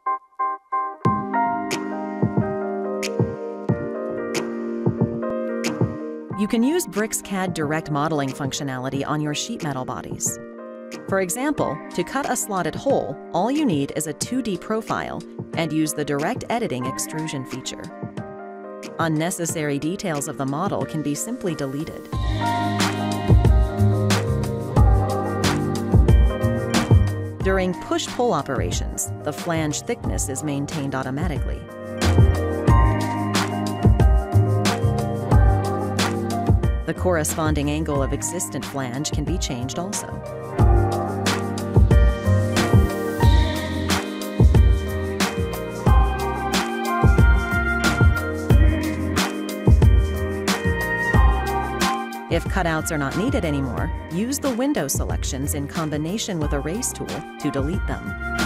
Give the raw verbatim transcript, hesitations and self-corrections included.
You can use BricsCAD Direct modeling functionality on your sheet metal bodies. For example, to cut a slotted hole, all you need is a two D profile and use the Direct Editing extrusion feature. Unnecessary details of the model can be simply deleted. During push-pull operations, the flange thickness is maintained automatically. The corresponding angle of existent flange can be changed also. If cutouts are not needed anymore, use the window selections in combination with Erase tool to delete them.